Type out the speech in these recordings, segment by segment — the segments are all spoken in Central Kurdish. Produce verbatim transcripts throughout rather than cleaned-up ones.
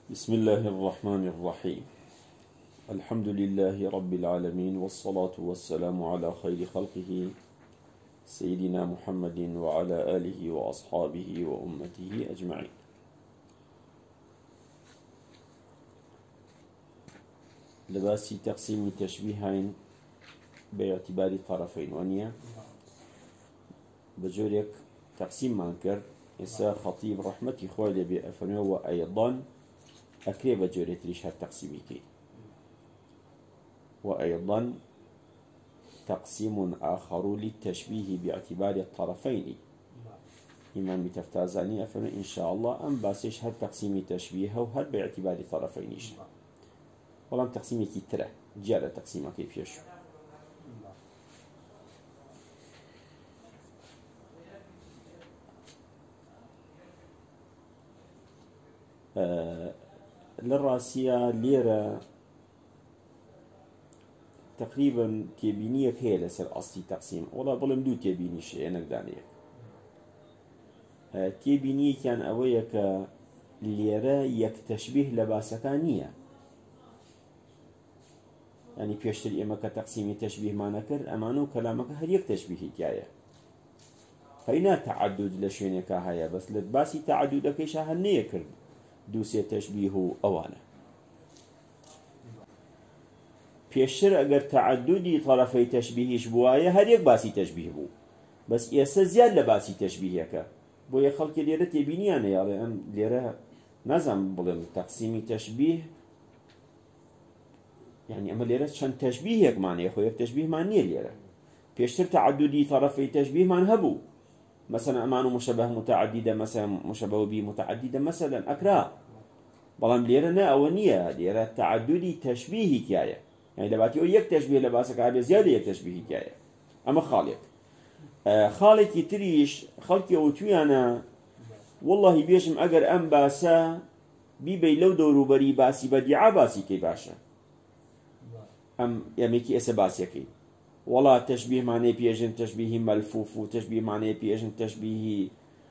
بسم الله الرحمن الرحيم. الحمد لله رب العالمين، والصلاة والسلام على خير خلقه سيدنا محمد وعلى آله وأصحابه وأمته أجمعين. لباسي تقسيم تشبيهين باعتبار طرفين ونيا بجوريك تقسيم مانكر إسا خطيب رحمتي خوالي بأفرمي وأيضا أكري بجوريت ليش هالتقسيمي كي وأيضا تقسيم آخر للتشبيه باعتبار الطرفين. إمام تفتازاني أفرمي إن شاء الله أم باسيش هل تقسيمي تشبيه وهل باعتبار طرفينيش ولم تقسيمي كي ترى جارة تقسيمه كيف يشو آه للراسية ليرة تقريبا تيبينية هي لسر أصلي تقسيم ولا بلم دو تيبيني شيء نقدانية آه تيبينية كان أويك ليرة يك تشبيه لباسكانية، يعني بيشتري إما كتقسيم تشبيه ما نكر أمانو كلامك هل يك تشبيه كاية هينا تعدد لشوينك هيا بس لباسي تعدد كيش هل نيكر دوسي تشبيه أوانا بيشتر أجر تعددي طرفي تشبيهش بوايا هل يك باسي تشبيه بو بس يسا زياد لباسي تشبيهك بو يخلق ليرة تبينيانا يعني أم ليرة نظم بلن تقسيم تشبيه يعني أما ليرة شان تشبيهك معنى يا أخويا تشبيه معنى ليرة بيشتر تعددي طرفي تشبيه معنى هبو مثلا أمانو مشابه متعددة مثلا مشابه بي متعددة مثلا أكرا بلان ليرة نا أولية ليرة تعددي تشبيه كاية يعني لباتي أو يك تشبيه لباسك عابي زيادة يك تشبيه كاية أما خالق آه خالق يتريش خلقي أوتويانا والله بيشم أجر أم باسا بيبي لو دورو بري باسي بديعا باسي كي باشا أم يميكي إسا باسيكي ولا تشبيه معنى بيجن تشبيه ملفوف وتشبيه معنى بيجن تشبيه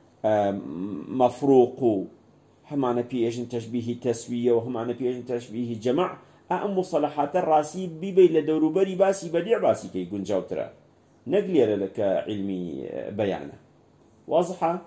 مفروق هم معنى بيجن تشبيه تسوية وهم معنى بيجن تشبيه جمع أم مصطلحات الراسي بيبي لدورو بري باسي بديع باسي كي يقول جاوترا نقلير لك علمي بيانه واضحة؟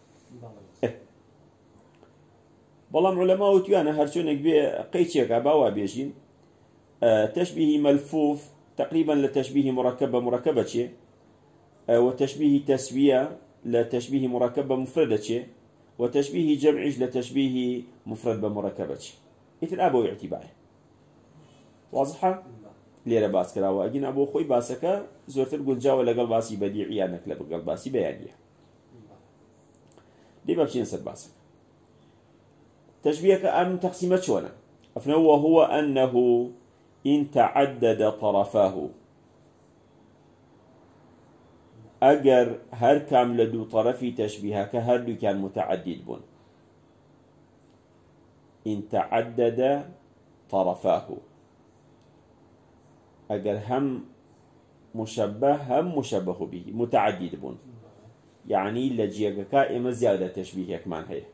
بلام علماء وتيانا هرشونك بي قيتشيك عباوا بيجين أه تشبيه ملفوف تقريبا لتشبيه مركبة مركبة شيء أه وتشبيه تسوية لتشبيه مركبة مفردة شيء وتشبيه جمعي لتشبيه مفرد بمركبة شيء إثل أبو اعتباره واضحة؟ ليرة باس كلا وأجين أبو خوي باسكا زورت القول جاوة لقل باسي بديعي أنك لقل باسي بيانية دي بابشين سد باسك تشبيهك أم تقسيمة شونا أفنه وهو أنه إن تعدد طرفاه أجر هر كام لدو طرفي تشبيهك هر دو كان متعدد بون إن تعدد طرفاه أجر هم مشبه هم مشبه به متعدد بون يعني لجيك كائمة زيادة تشبيهك من هي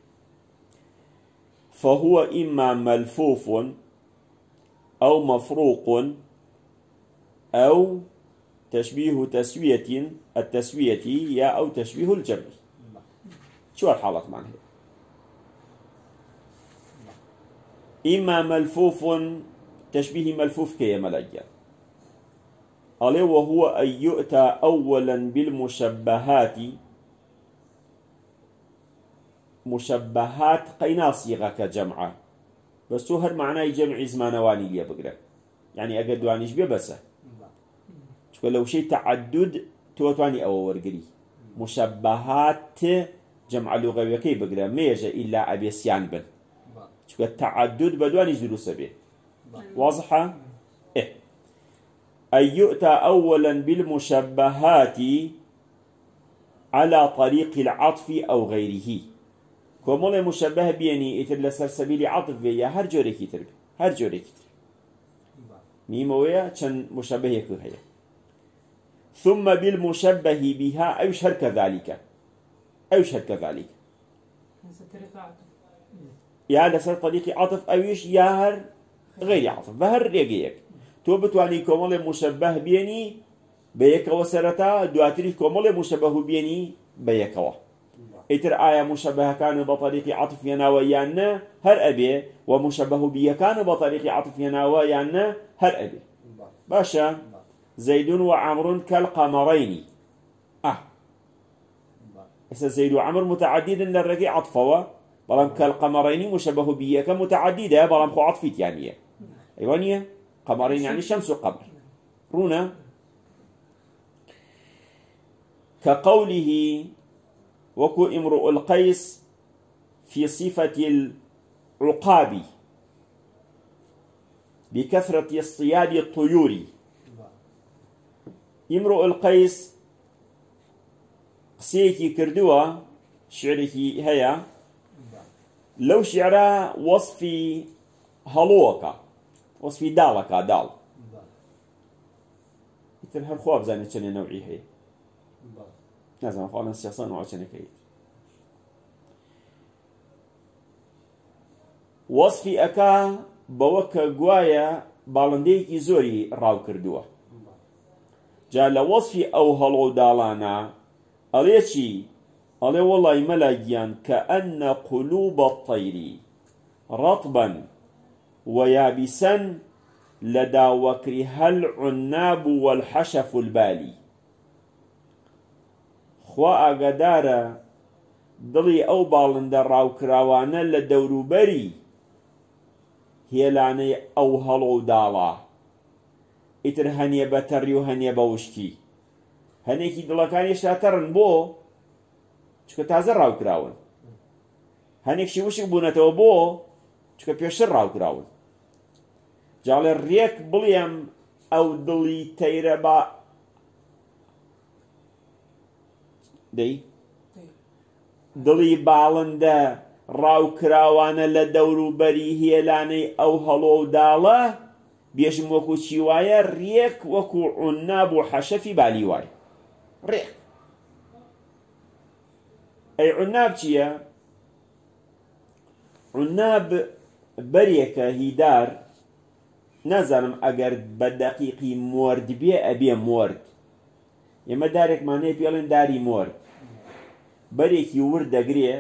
فهو إما ملفوف أو مفروق أو تشبيه تسوية التسوية يا أو تشبيه الجمع. شو الحالات معنى إما ملفوف تشبيه ملفوف كي ملجأ عليه وهو أن يؤتى أولا بالمشبهات مشبهات قينا صيغة كجمعة بس هو هر معناه جمع زمانواني ليه بقرأ يعني أقد دوانيش بيه بسه شو لو شيء تعدد توتواني أو ورقري مشبهات جمع لغوية كي بقرأ ما يجي إلا أبي سيان بن شو التعدد بدوانيش دروس به واضحة إيه أن يؤتى أولا بالمشبهات على طريق العطف أو غيره كمال مشبه بيني إثر لسر سبيل عطف بيا هر جوري كتر هر جوري كتر ميمويا كان مشبه يكون هيا ثم بالمشبه بها أيشهر كذلك أيشهر كذلك يا لسر طريقي عطف أويش يا هر غير عطف بهر ريقيك تو بتواني كومل مشبه بيني بيكوا سرتا دواتري كومل مشبه بيني بيكوا إتر آية مشبه كان بطريق عطف يناويان هر أبي ومشبه بيه كان بطريق عطف يناويان هر أبي باشا زيد وعمر كالقمرين أه إسا زيد وعمر متعدد للرقي عطفوا بلام كالقمرين مشبه بيه كمتعددة بلام خو عطفيت يعني أيوانية قمرين يعني شمس وقمر رونا كقوله وكو امرؤ القيس في صفة العقاب بكثرة اصطياد الطيور امرؤ القيس قسيكي كردوة شعركي هيا لو شعرا وصفي هلوكا وصفي دالكا دال يتر هر خواب زاني چنه نوعي هي لازم أقول شخصا نوع چنه كيد وصفي أكا بوكا قوايا باڵندەیەکی زۆری ڕاو کردووە جا لە وەصفی ئەو هەڵۆ داڵانە ئەڵێ چی ئەڵێ وەڵای مەلایگیان كأن قلوب الطير رطبا ويابسا لدى وكرها العناب والحشف البالي خوا ئاگادارە دڵی ئەو باڵندە ڕاوکراوانە لە دەوروبەری هێلانەی ئەو هەڵۆ و داڵە ئیتر هەنیە بە تەڕی و هەنیە بە وشکی هەنێکی دڵەکانی شاتەڕن بۆ چکە تازە ڕاوکراون هەنێکشی وشک بوونەتەوە بۆ چکە پێشتر ڕاوکراون جاڵێ ڕێک بڵێم ئەو دڵی تەیرە بە دەی دڵی باڵندە ڕاوکراوانە لە دەوروبەری هێلانەی ئەو هەڵۆ و داڵە بێژم وەکو چی وایە ڕێک وەکو عوناب و حەشەفی بالی وای ڕێک ئەی عوناب چییە؟ عوناب بەرێکە هیدار نازانم ئەگەر بە دەقیقی مۆرد بێ ئەبێ مۆرد ئێمە دارێکمانەیە پێڵێن داری مۆرد بەرێکی ورد دەگرێ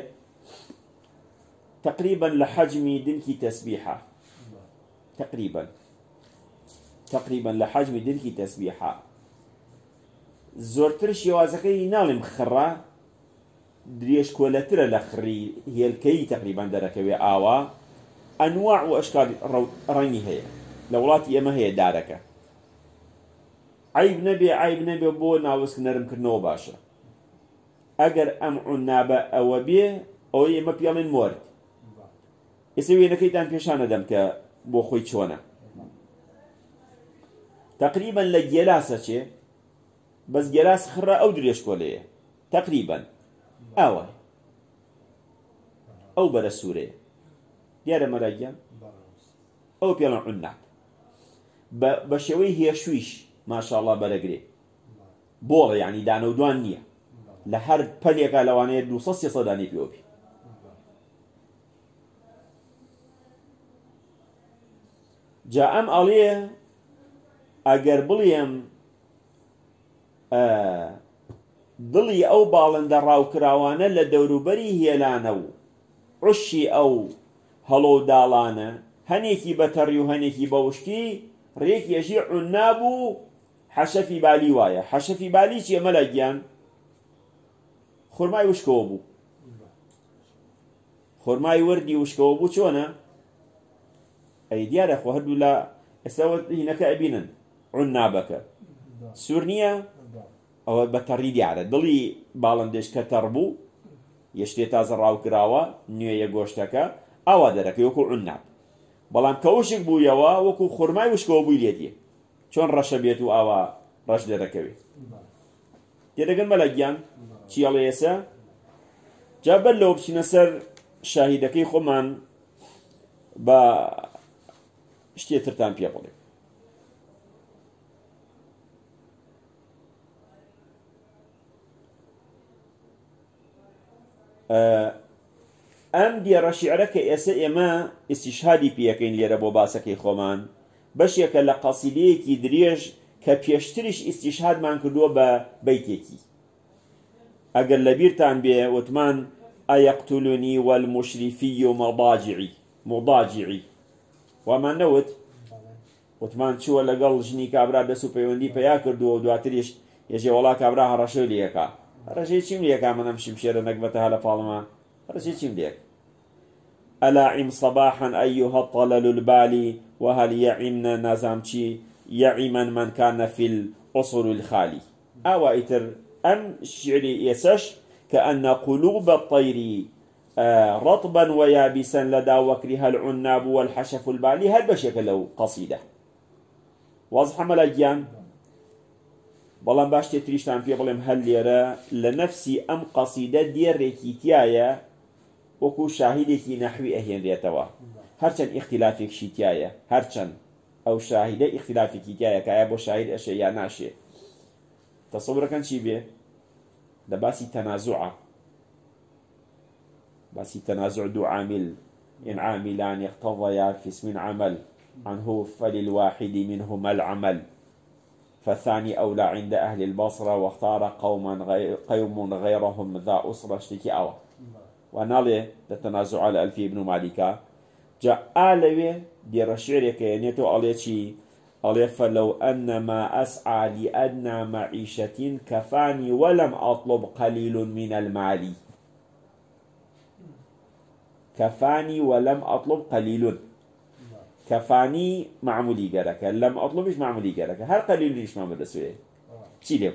تقريبا لحجم دنكي تسبيحة تقريبا تقريبا لحجم دنكي تسبيحة زورتر شوازكي نالم خرا دريش كولتر لخري هي الكي تقريبا دركوي آوا أنواع وأشكال رني هي لولاتي إما هي داركة عيب نبي عيب نبي بو ناوسك نرم كرنو باشا أجر أم عنابة أو بيه أو إما بيالين مورد يسوي نكيتان بيشانه دم ك بو خوي چونه تقريبا لجلاسه شيء بس جلاس خرا او دريش كوليه تقريبا اوه او برسوره ديار مراجع او بيلان عناب بشوي هي شويش ما شاء الله برقري بول يعني دانو دوانيه لهر بليقا لوانيه دو صصي صداني بيوبي جا ام عليه اگر بڵێم دڵی ئەو باڵندە ڕاوکراوانە لە دەوروبەری هێلانە و عوشی ئەو هەڵۆ و داڵانە هەنێکی بە تەڕی و هەنێکی بە وشکی ڕێکێژی عوناب و حەشەفی بالی وایە حەشەفی بالی چیە مەلایگیان خورمای وشکەوە بوو خورمای وردی وشکەوە بوو چۆنە ئەی دیارە خۆ هەردوو لە ئێستا هینەکە ئەبینن عونابەکە سوور نییە ئەوە بە تەڕی دیارە دڵی باڵندێش کە تەڕ بوو یەشتێ تازە ڕاوکراوە نوێیە گۆشتەکە ئاوا دەرەکەی وەکو عوناب بەڵام کە وشک بوویەوە وەکو خورمای وشکەوە بووی لێدیە چۆن ڕەشە بێت و ئاوا ڕەش دەرەکەوێت تێدەگەن مەلەگیان چی ئەڵێ ئێستا جا بەر لەوە بچینە سەر شاهیدەکەی خۆمان بە شتێترتان پێ بڵێ ئەم دیێڕە شیعرە کە ئێستا ئێمە ئیستیشهادی پێەکەین لێرە بۆ باسەکەی خۆمان بەشێکە لە قەسیدەیەکی درێژ کە پێشتریش ئیستیشهادمان کردووە بە بەیتێکی. ئەگەر لە بیرتان بێ وتمان ئەیەقتولونی والمشرفی و مەضاجعی مضاجعی وامان نەوت وتمان چووە لەگەڵ ژنی کابرا دەست و پەیوەندی پەیا کردووە و دواتریش ێژێ وڵا کابرا هەڕەشەی لێکا هەڕەشەی چیم لێکا منەم شمشێرە نەکبەتە لە پاڵما هەڕەشەی چیم لێک ئەلا عیم صباحا ئەیها الطلل البالی وهل يعمنا نازامچی يعما من كان في الأصل الخالي أو إتر أم شعري يسش كأن قلوب الطير رطبا ويابسا لدى وكرها العناب والحشف البالي هل بشكل له قصيدة واضح ملاجيان بەڵام باش تێتریشتان پێ بڵێم هەل لێرە لە نەفسی ئەم قەسیدە دێڕێکی تایە وەکو شاهیدێکی نەحوی ئەهێنرێتەوە هەرچەند ئیختلافێکشی تایە هەرچەند ئەو شاهیدە ئیختلافێکی تایە کە ئایا بۆ شاهید ئەشێ یا ناشێ. تەسەوورەکەن چی بێ؟ لە باسی تەنازوعە باسی تەنازوع دوو عامل إن عاملان اقتضيا في اسم عمل عنه فللواحد منهما العمل فالثاني أولى عند أهل البصرة واختار قوما غير قوم غيرهم ذا أسرة اشتكي أوى ونالي التنازع على ألفي ابن مالكا جاء آلوي دير الشعر كينيتو أليتشي ألي فلو أن ما أسعى لأدنى معيشة كفاني ولم أطلب قليل من المال كفاني ولم أطلب قليل كفاني معمولي قالك لم أطلبش معمولي قالك هل قليل ليش ما مدرسوه شي ليه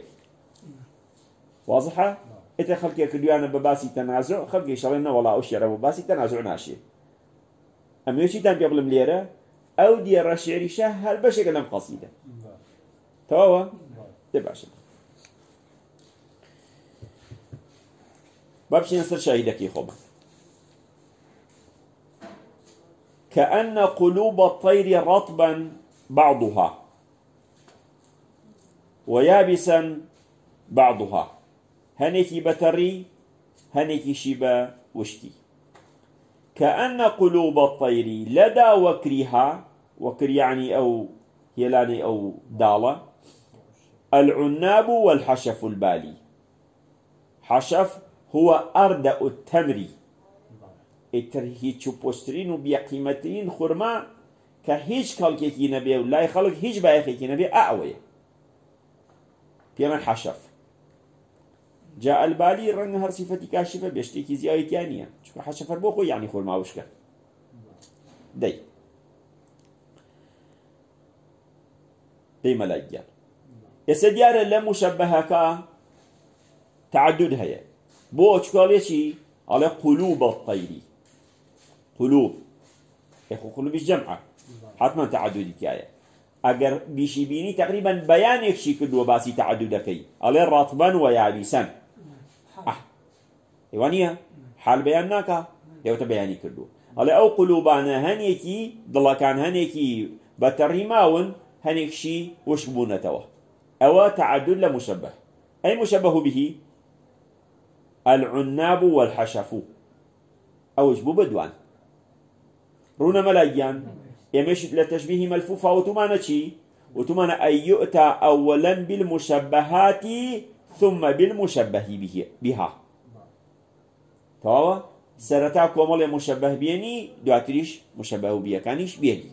واضحة إنت خلقي كديانا بباسي تنازع خلقي شغلنا والله أشياء بباسي تنازع ناشي أما يوشي تان قبل مليرة أو دي الرشعري شاه هل بشي قلم قصيدة تواوا تباشا بابشي نصر شاهدك يخوبا كأن قلوب الطير رطبا بعضها ويابسا بعضها هنيكي بتري هنيكي شبا وشكي كأن قلوب الطير لدى وكرها وكر يعني أو يلاني أو دالة العناب والحشف البالي حشف هو أردأ التمر ئیتر هیچ و پۆستترین و بیقیمەترین خورما کە هیچ کەڵکێکی نەبێ و لای خەڵک هیچ بایەخێکی نەبێ ئەوەیە پێمە حەشەف. جا ئەلبالی ڕەنگە هەر سیفەتی کاشفە بێ شتێکی زیاویتیان نییە چونکە حەشەفەر بۆ خۆی یعنی خورما وشکە دەی دەی مەلایگیان. ئێستا دیارە لە مشەبەهەکە تعدد هەیە بۆ چکاڵێکی على قلوب الطير قلوب يخو قلوب الجمعة حتما تعدد كاية أجر بيشي بيني تقريبا بيان يكشي كدو باسي تعدد كي على رطبا ويابسا أه إيوانيا حال بيانناكا يوتا بياني كدو على أو قلوبانا هنيكي ضلا كان هنيكي بترهماون هنيكشي وشبونتوا أو تعدد لمشبه أي مشبه به العناب والحشف أوش بو بدوان رونا ملايان يمشي لتشبيه ملفوفة وتمانا شي وتمانا أن يؤتى أولا بالمشبهات ثم بالمشبه به بها تمام سرتا كومل مشبه بيني دواتريش مشبه بيه كانيش بيني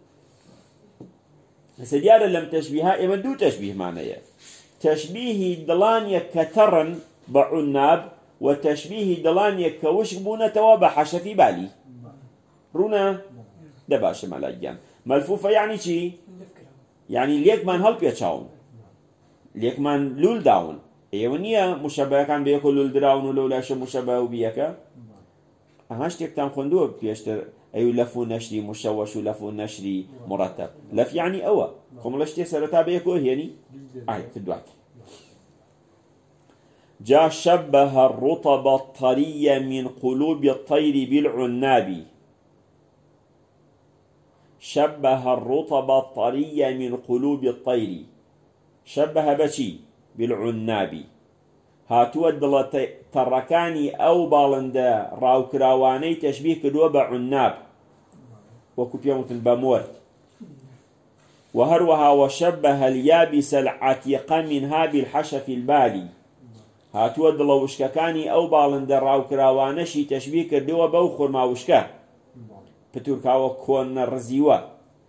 سديارا لم تشبيها إما دو تشبيه معناه تشبيه دلانيا كترن بعناب وتشبيه دلانيا كوشك بونا توابع حشفي بالي رونا دباش ملاجان ملفوفة يعني شي يعني ليك من هلب يتشاون ليك من لول داون ايوانيا مشابه كان بيكو لول دراون ولولاش مشابه بيكا اهاش تكتام خندوه بيشتر ايو لفو نشري مشوش ولفو نشري مرتب لف يعني اوا خملشتي سرطا بيكو يعني اي تدوات جاء شبه الرطب الطري من قلوب الطير بالعناب شبه الرطب الطري من قلوب الطير شبه بشي بالعناب هاتووە دڵە تەڕەکانی ئەو باڵندە ڕاوکراوانەی تەشبیه کردووە بە عناب وەکو پێوتن بە مۆرد وهروها وشبه اليابس العتيق منها بالحشف البالي هاتووە دڵە وشکەکانی ئەو باڵندە ڕاوکراوانەشی تەشبیه کردووە بەو خورما وشکە پتورکاوە کۆنە ڕزیوە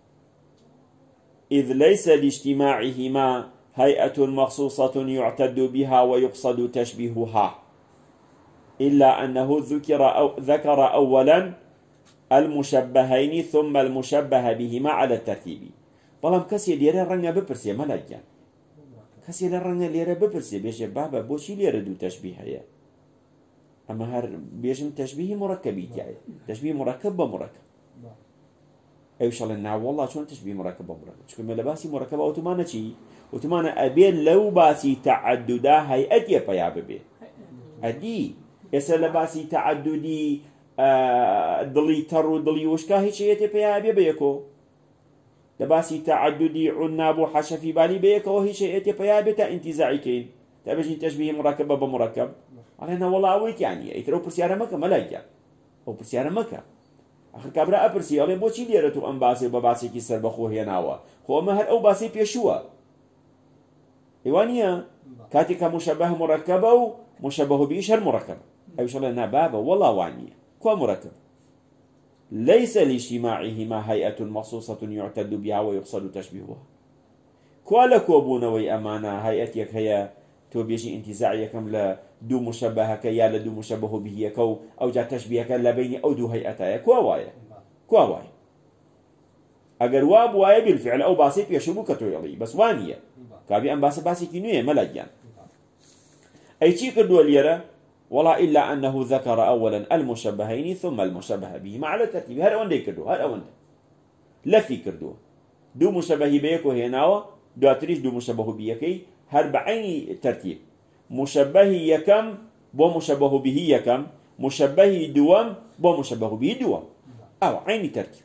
إذ ليس لاجتماعهما هيئة مخصوصة يعتد بها ويقصد تشبيهها إلا أنه ذكر أو ذكر أولا المشبهين ثم المشبه بهما على الترتيب بەڵام کەسێ لێرە ڕەنگە بپرسێ مەلەگیان کەسێ لە ڕەنگە لێرە بپرسێ بێژێ بابە بۆچی لێرە دوو تەشبیه هەیە ئەمە هەر بێژم تەشبیهی مڕەکەبی تایە تەشبیه مڕەکەب بە مڕەکەب ئەو شەڵێن ناوەڵڵا چۆن تەشبیه مڕەکەب بە مڕەکەب چونکە لە باسی مڕەکەب ئۆتۆمانە چی ئۆتۆمانە ئەبێن لەو باسی تەعەدودا هەیئەتێ پەیا ببێ ئەدی ئێستا لە باسی تەعەدودی دڵی تەڕ و دڵی وشکا هیچ هەیەتێ پەیا بێ بەیەکۆ لباسي تعددي عناب وحشفي بالي بيك وهي شيء يا بتا انتزاعي كين تبجي تشبيه مركب بمركب علينا والله اويت يعني يترو برسياره مكه ملاجا او برسياره مكه اخر كبره ابرسي علي بوشي ديرتو ام باسي بباسي كي سر بخو هناوا هو ما هر او باسي بيشوا ايوانيا كاتك مشبه مركب او مشبه بيش هر مركب اي شاء الله بابا والله وانيه كو مركب ليس لاجتماعهما هيئة مخصوصة يعتد بها ويقصد تشبيهها كوالا كوبونوي أمانة هيئتك هي تو بيجي انتزاعي كم لا دو مشبهك يا لدو مشبه به كو أو جا تشبيهك لبين أو دو هيئتها كواوايا كواوايا أجر واب وايا بالفعل أو باسيط يشبه كتويلي بس وانية كابي أن باس باسي كنوية ملاجان أي شيء كدو اليرا والله إلا أنه ذكر أولا المشبهين ثم المشبه بهما على الترتيب هذا وين كردو هذا وين لفي كردو دو مشبه بيكو هناوا دو أتريش دو مشبه بيكي هر بعين ترتيب مشبه يكم بو مشبه به يكم مشبه دوام بو مشبه به دوام أو عين ترتيب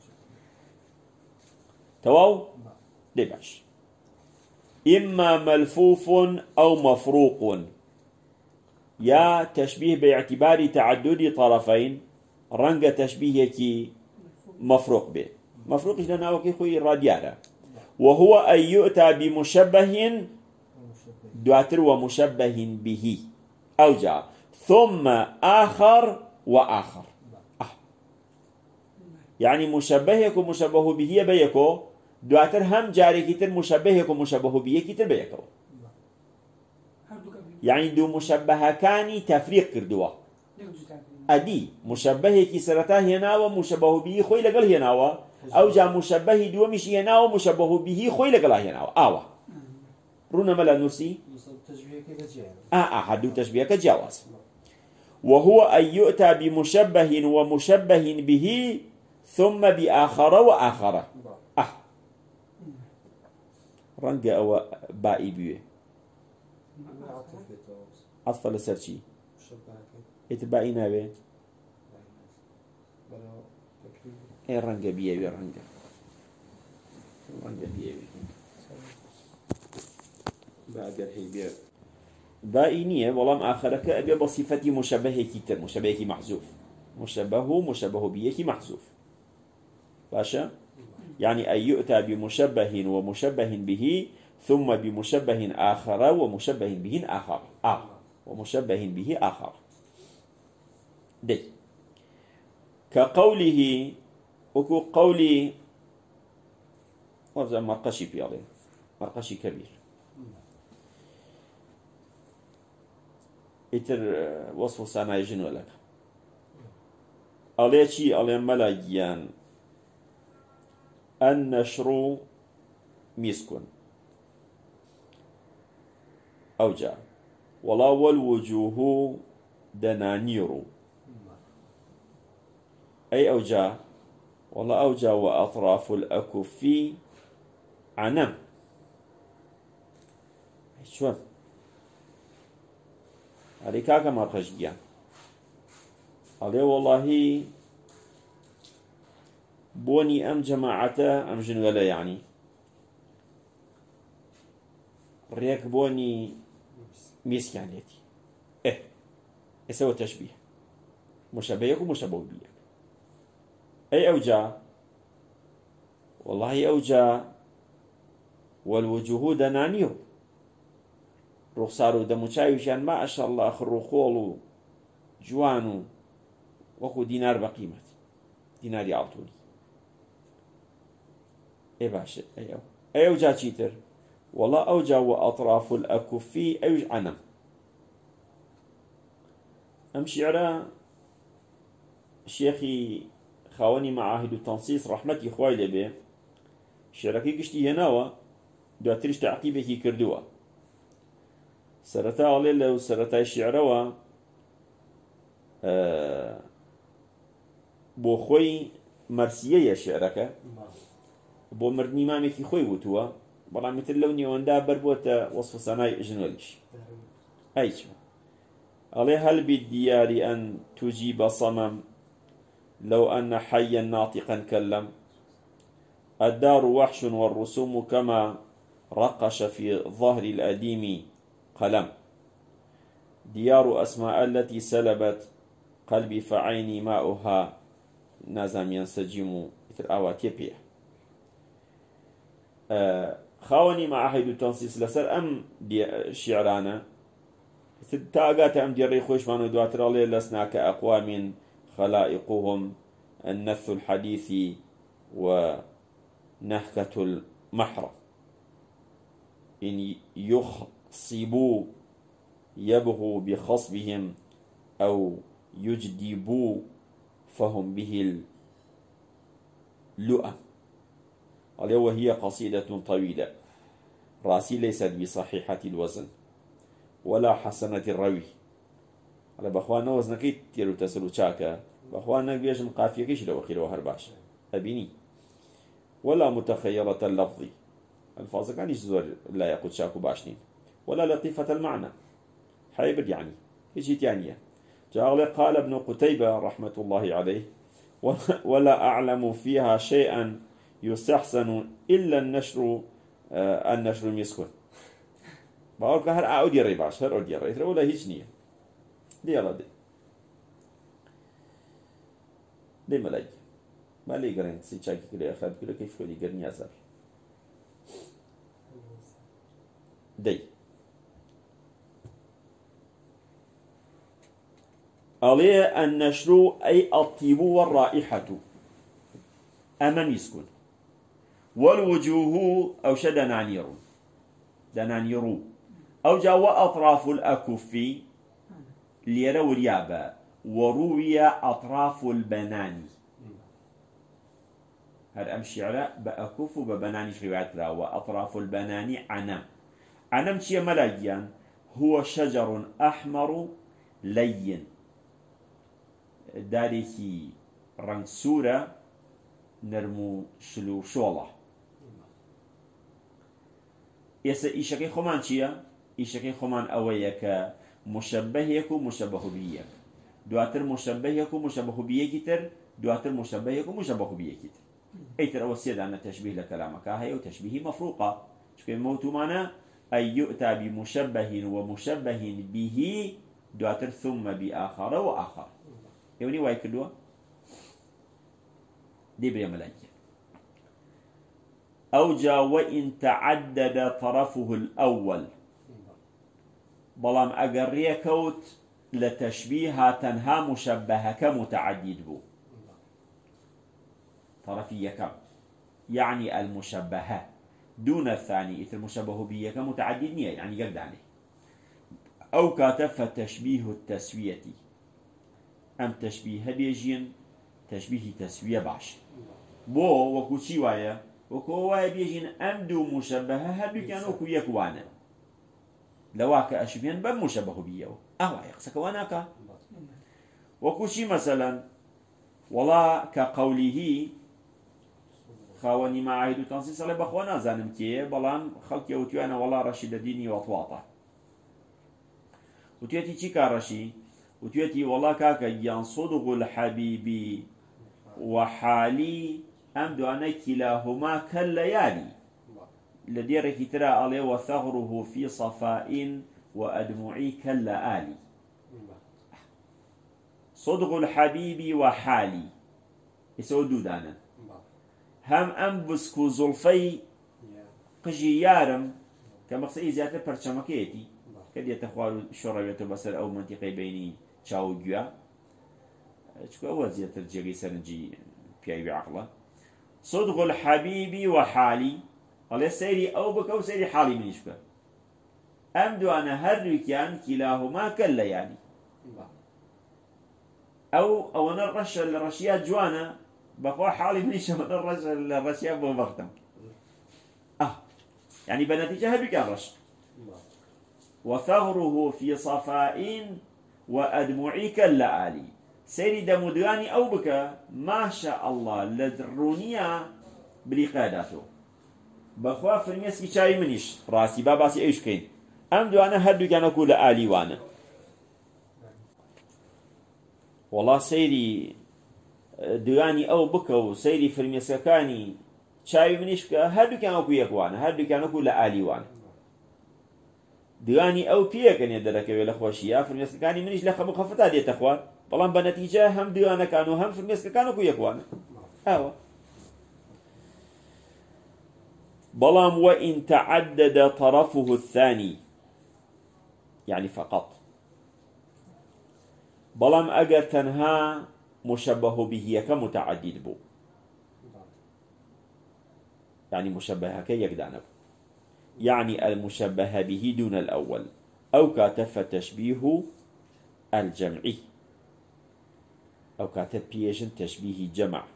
تواو لباش إما ملفوف أو مفروق يا تشبيه باعتبار تعدد طرفين رنگ تشبيهك مفروق به مفروق لنا وكي خوي راديالا وهو أن يؤتى بمشبه دواتر ومشبه به أو جاء ثم آخر وآخر آه. يعني مشبهك ومشبه به بيكو دواتر هم جاري كتر مشبهك ومشبه به كتر بيكو يعني دو مشبه كاني تفريق كردوا أدي مشبه كي سرتا هنا ومشبه به خوي لقل هنا أو جا مشبه دو مش هنا ومشبه به خوي لقل هنا آوا رونا ملا نرسي آه آه حدو تشبيه كجواز وهو أن يؤتى بمشبه ومشبه به ثم بآخر وآخر آه رنج أو بائي بيه عطف لسر شي اتباعي نابي اي رنجة بيوي رنجة رنجة بيوي بعد الحي بيوي بائي نية والله آخرك أبي بصفتي مشبه كتر مشبه محذوف مشبه مشبه بيه محذوف باشا يعني أن يؤتى بمشبه ومشبه به ثم بمشبه آخر ومشبه به آخر آه ومشبه به آخر دي كقوله وكو قولي وفزا مرقشي بيالي مرقشي كبير اتر وصف سانا يجنو لك أليه چي أليه ملاجيان النشر مسكن أو جاء ولا والوجوه دنانير أي أوجا والله أوجا وأطراف الأكف عنم شلون علي كاكا مرخشيان علي والله بوني أم جماعته أم جنولا يعني ريك بوني ميسكانيتي يسوي تشبيه مشبهك ومشبه بيك أي أوجا والله أوجا والوجوه دنانير رخصار دموشايوشان ما شاء الله خروخول جوانو وكو دينار بقيمة ديناري عطولي اي باشا اي او اي اوجا تشيتر والله اوجا واطراف الاكفي اوج عنم ام شعراء شيخي خاوني معاهد التنصيص رحمتي خوالي لبي شعركي قشتي هناوا دواتريش تعقيبكي كردوا سرتا علي لو سرتا شعروا أه بۆ خۆی مەرسیەیە شعرەکە بۆ مردنی مامێکی خۆی وتووە بەڵام تر لەو نێوەندا بەربووتە وەصف سەنای ژنۆلیش ئەیچ ئەڵێ هەل بالديار أن تجيب صمم لو أن حيا ناطقا كلم الدار وحش والرسوم كما رقش في ظهر الأديم قلم ديار أسماء التي سلبت قلبي فعيني ماؤها نازم ينسجم مثل آواتي بيه آه خاوني معاهد التنصيص لسر أم دي شعرانا تاقات أم دي ريخوش مانو دواتر الله لسنا كأقوام خلائقهم النث الحديث ونهكة المحرم إن يخصبوا يبغوا بخصبهم أو يجدبوا فهم به اللؤم قال وهي قصيدة طويلة راسي ليست بصحيحة الوزن ولا حسنة الروي على بخوانا وزنكي تيرو تسلو شاكا بخوانا بيجن قافية كيش لو خير وهرباش أبيني ولا متخيرة اللفظ الفاظ كان يزور لا يقود شاكو باشنين ولا لطيفة المعنى حيبر يعني يجي تانية قال ابن قتيبة رحمة الله عليه ولا أعلم فيها شيئا يستحسن إلا النشر آه النشر مسكن بقولك هر أعود يري باش هر أعود يري ولا هيج نية دي يلا دي دي ملاي ما لي قرين سي تشاكي كده أخذ كده كيف كده قرين يزر دي عليه النشر أي الطيب والرائحة أمام يسكن والوجوه أو شد دنانير دنانير أو جاء أطراف الأكف ليرو اليابا وروي أطراف البنان هل أمشي على بأكف وببنان روايات لا وأطراف البنان عنم عنم شيء ملاجيا هو شجر أحمر لين دارێکی ڕەنگ سوورە نەرم و شل و شۆڵە ئێستا ئیشەکەی خۆمان چییە؟ ئیشەکەی خۆمان ئەوەیە کە مشەبەهێک و مشەبەه بیەک دواتر مشەبەهێک و مشەبەه بیەکی تر دواتر مشەبەهێک و مشەبەه بیەکی تر ئەیتر ئەوە سێدانە تەشبیه لە کەلامەکە هەیە و تەشبیهی مەفروقە چونکە مەوتومانە ئەی یؤتا بمشەبەه ومشەبەه به دواتر ثم بآخر وآخر يوني واي كدوا دي بريا ملاجئ أو جاء وإن تعدد طرفه الأول بلام أقرية كوت لتشبيها تنها مشبهة كمتعدد بو طرفية كم يعني المشبهة دون الثاني إذا المشبه بيه كمتعدد نية يعني قرد عليه أو كاتف تشبيه التسوية أم تشبيه بيجين تشبيه تسوية باش بو وكو شي وايا وكو وايا بيجين أم دو مشبهة هل كانوا كو يكوانا لواك أشبيان بم مشبه بيو أهو يقصك واناك وكو شي مثلا ولا كقوله خاوني معاهد تنصيص على بخوانا زانم كيه بلان خلق يوتيوانا والله رشيد ديني وطواطة وتيتي چي كارشي وتيتي والله كاكا ينصدغ الحبيب وحالي أم دوانا كلاهما كالليالي لديرك ترى عليه وثغره في صفاء وأدمعي كاللآلي صدق الحبيب وحالي يسود دودانا هم أم بسكو زلفي قجي يارم كمقصدي زيادة برشمكيتي كد يتخوار شرعيته بسر أو منطقة بيني تشاو جوا شكو أول زيادة الجيغي سرنجي بيعي عقله صدق الحبيب وحالي الله سيري أو بك أو سيري حالي من يشبه أم دوانا هر كان كلاهما كلا يعني أو أو أنا الرش الرشيات جوانا بقوا حالي من يشبه الرش الرشيات بوقتهم أه يعني بنتيجة هر كان رش وثغره في صفاء وأدمعي كاللآلي سيري دمدراني أو بك ما شاء الله لدرونيا بريقاداته بخوا فرميسكي شاي منيش راسي باباسي ايش كين ام دوانا هردو كان اقول آلي وانا والله سيري دواني او بكو سيري فرميسكاني شاي منيش هردو كان اقول يكوانا هردو كان اقول آلي وانا دواني او بيكن يدرك ولا خوشيا فرميسكاني منيش لخ مخفتا ديت اخوان بلان بنتيجة هم دوانا كانوا هم فرميسكاني اقول يكوانا ايوه بلام وإن تعدد طرفه الثاني يعني فقط بلام أجر تنها مشبه به كمتعدد بو يعني مشبه كيقدان يعني المشبه به دون الأول أو كاتف تشبيه الجمعي أو كاتب بيجن تشبيه جمع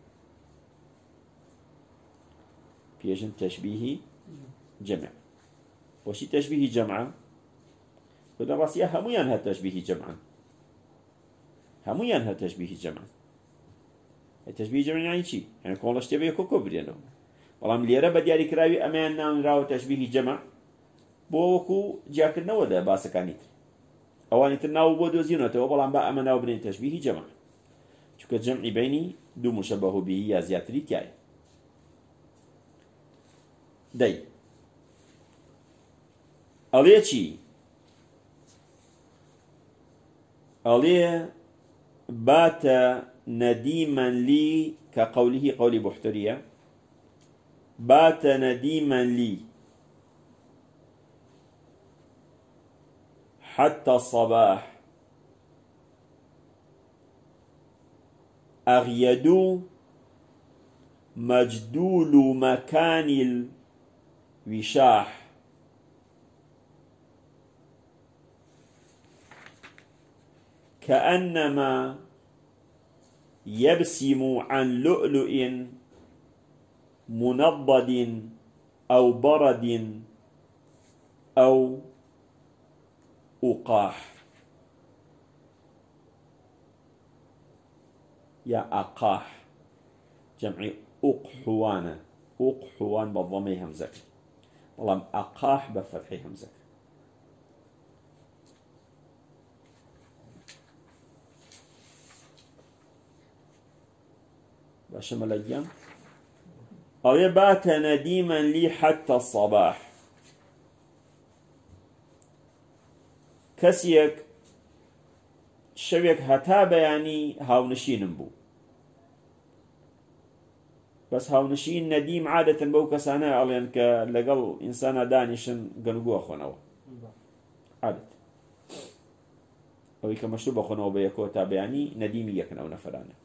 بيجن تشبيه جمع وشي تشبيه جمع قلنا راسيا همو ينهى تشبيه جمعا همو ينهى تشبيه جمعا التشبيه جمع يعني شي يعني كون الله اشتبه كوكو برينو والله من ليرة بدياري كراوي أمان نام راو تشبيه جمع بوكو جاكرنا ودا باسكانيت أواني تناو بودو زينوته والله با أمناو برين تشبيه جمع شكو الجمع بيني دو مشبه به يا زياتري كاي داي أليه چي أليه بات نديما لي كقوله قولي بحترية بات نديما لي حتى الصباح أغيدو مجدول مكان الوشاح كأنما يبسم عن لؤلؤ منضد أو برد أو أقاح يا أقاح جمع أقحوان أقحوان بالضمي همزة والله أقاح بفتح همزة باشا الأيام أو يبات نديما لي حتى الصباح كسيك شويك هتا بياني هاو نشين بو بس هاو نشين نديم عادة بو كسانا عليان كاللقل إنسانا دانيشن قنقوا أخوناو عادة أو يكا مشروب أخوناو بيكو تابعاني نديمي يكناو نفرانا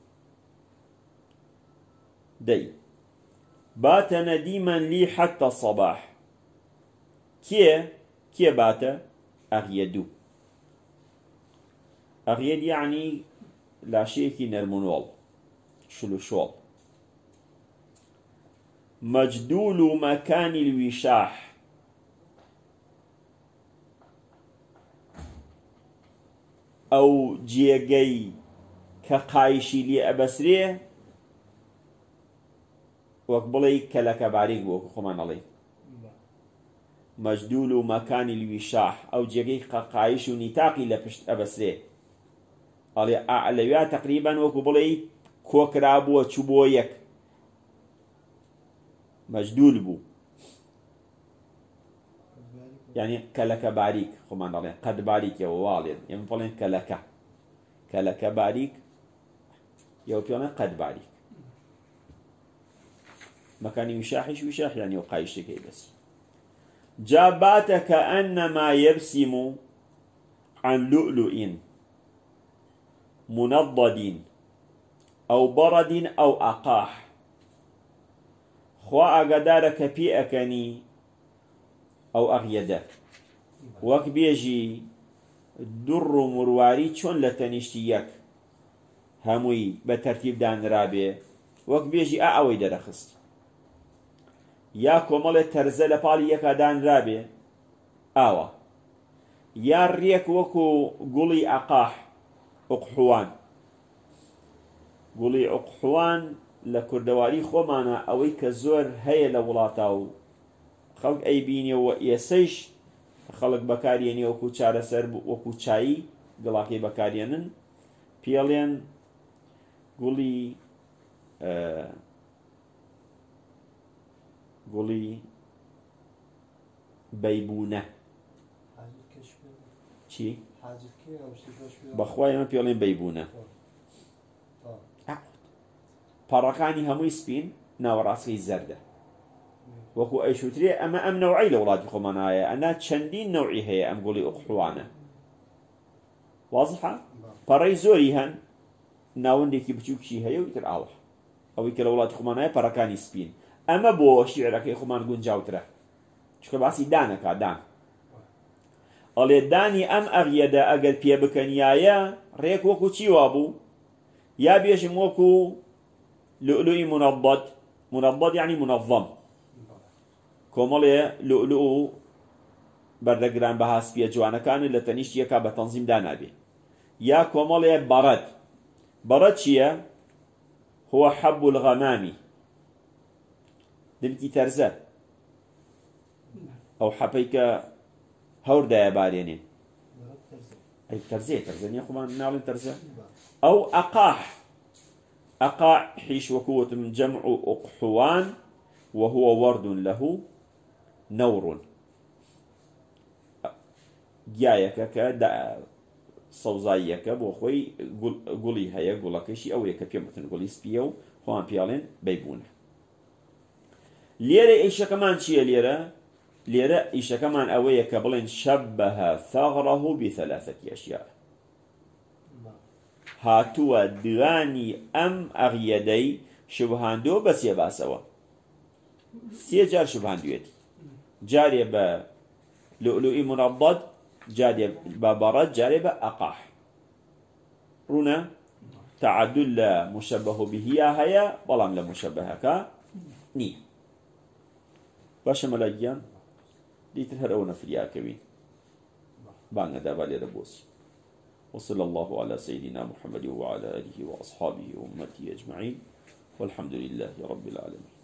دي بات نديما لي حتى الصباح كي كي بات أغيدو أغيد يعني لا شيء نرمونول شلو شول مجدول مكان الوشاح أو جيجي كقايشي لي أبسريه وقبلي كلك باريك بوك خمان عليه مجدول مكان الوشاح أو جيجي قايش ونتاقي لبشت أبسريه على أعلى تقريبا وقبلي كوكرابو وشبويك مجدول بو يعني كلك باريك خمان عليه قد باريك يا والد يعني فلان كلك كلك باریک يو بيونا قد باریک مكان يشاحش ويشاح يعني وقايش كي بس جابات كأنما يبسم عن لؤلؤ منضد أو برد أو أقاح خوا أقدارك بي أكني أو أغيده وك بيجي در مرواري چون لتنشتيك هموي بترتيب دان رابي وك بيجي أعوي درخست يا كومل ترزه لبالي يكا دان رابي آوا يا ريك وكو قولي أقاح أقحوان قولي أقحوان لكردواري خومانا أوي كزور هيا لولاتاو خلق أي بيني وإيسيش خلق بكاريني وكو چارة سر وكو چاي قلاكي بكارينن بيالين قولي آه قولي بيبونة چی؟ بەخوای ئەمە پێڵێن بەیبوونە پەڕەکانی هەمووی سپین ناوەڕاستەکەی زەردە وەکو ئەیشوترێ ئەمە ئەم نەوعی لە وڵاتی خۆمانایە ئەنا چەندین نەوعی هەیە ئەم گوڵی ئوقحوانە وازحە پەڕەی زۆری هەن ناوەندێکی بچووکشی هەیە و ئیتر ئاوە ئەوەی کە لە وڵاتی خۆمانایە پەڕەکانی سپین ئەمە بۆ شیعرەکەی خۆمان گونجاوترە چکە باسی دانەکە دان ئەڵێ دانی ئەم ئەغیەدە ئەگەر پێ بکەنیایە ڕێک وەکو چی وابوو یا بێژم وەکو لؤلؤی منەضەد منەضەد یعنی منەظەم کۆمەڵێ لؤلؤ بەردەگران بە هاسپیە جوانەکانت لە تەنیشت یەکا بە تەنزیم دانابێ یا کۆمەڵێ بەڕەد بەڕەد چییە هو حەب الغەمامی دمکی تەرزە ئەو حەپەی کە هەور دایە بارێنێ ئەی تەرزێ تەرزە نیە خۆمان ناڵێن تەرزە ئەو ئەقاح ئەقاح حیش وەکووتم جەمع ئوقحوان وهو ورد له نور گیایەکە کە سەوزاییەکە بۆ خۆی گوڵی هەیە گوڵەکەشی ئەوەیە کە پێم وتن گوڵی سپیە و خۆیان پێڵێن بەیبوونە لێرە ئیشەکەمان چییە لێرە لێرە ئیشەکەمان ئەوەیە کە بڵێن شەبەهە ثەغڕەه بثەلاثەتی ئەشیاء هاتووە دوانی ئەم ئەغیەدەی شوبهاندۆ بە سێ باسەوە سێ جار شوبهاندوێتی جارێ بە لؤلؤی منەضەد جارێ بە بەڕەد جارێ بە ئەقاح ڕوونە تعەدول لە مشەبەه بهیە هەیە بەڵام لە مشەبەهەکە نییە باشە مەلایگیان دیتر هەر ئەوە نەفریاکەوین بانگەدا با لێرە بۆسی وصلى الله على سيدنا محمد وعلى آله وأصحابه وأمته أجمعين والحمد لله رب العالمين.